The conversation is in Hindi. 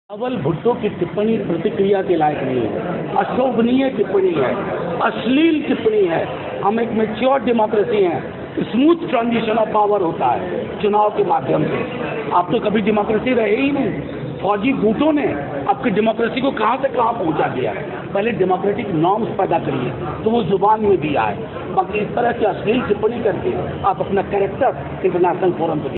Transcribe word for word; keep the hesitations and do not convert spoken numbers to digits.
अवल भुट्टो की टिप्पणी प्रतिक्रिया के लायक नहीं है, अशोभनीय टिप्पणी है, अश्लील टिप्पणी है। हम एक मैच्योर डेमोक्रेसी हैं, स्मूथ ट्रांजिशन ऑफ पावर होता है चुनाव के माध्यम से। आप तो कभी डेमोक्रेसी रहे ही नहीं। फौजी गुटों ने आपकी डेमोक्रेसी को कहां से कहां पहुंचा दिया है। पहले डेमोक्रेटिक नॉर्म्स पैदा करिए तो वो जुबान में भी आए। बाकी इस तरह की अश्लील टिप्पणी करके आप अपना कैरेक्टर इंटरनेशनल फोरम पे